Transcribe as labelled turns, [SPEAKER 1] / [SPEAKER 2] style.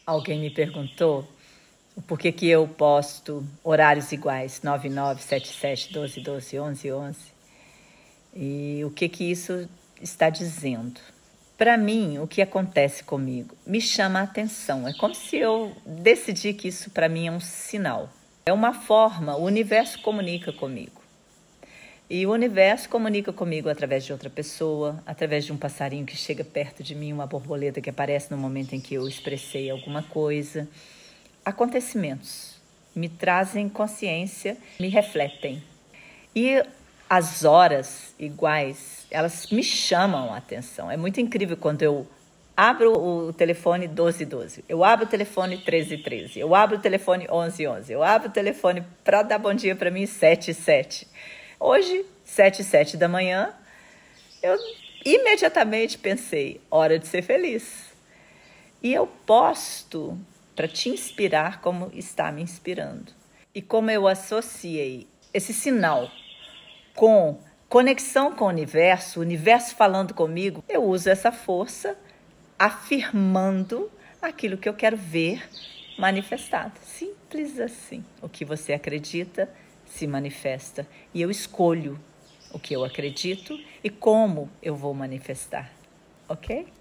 [SPEAKER 1] Alguém me perguntou por que que eu posto horários iguais, 99, 77, 12, 12, 11, 11. E o que que isso está dizendo? Para mim, o que acontece comigo me chama a atenção. É como se eu decidi que isso para mim é um sinal. É uma forma, o universo comunica comigo. E o universo comunica comigo através de outra pessoa, através de um passarinho que chega perto de mim, uma borboleta que aparece no momento em que eu expressei alguma coisa. Acontecimentos me trazem consciência, me refletem. E as horas iguais, elas me chamam a atenção. É muito incrível quando eu abro o telefone 1212, eu abro o telefone 1313, eu abro o telefone 1111, eu abro o telefone para dar bom dia para mim 77. Hoje, 7h07 da manhã, eu imediatamente pensei, hora de ser feliz. E eu posto para te inspirar como está me inspirando. E como eu associei esse sinal com conexão com o universo falando comigo, eu uso essa força afirmando aquilo que eu quero ver manifestado. Simples assim. O que você acredita se manifesta. E eu escolho o que eu acredito e como eu vou manifestar. Ok?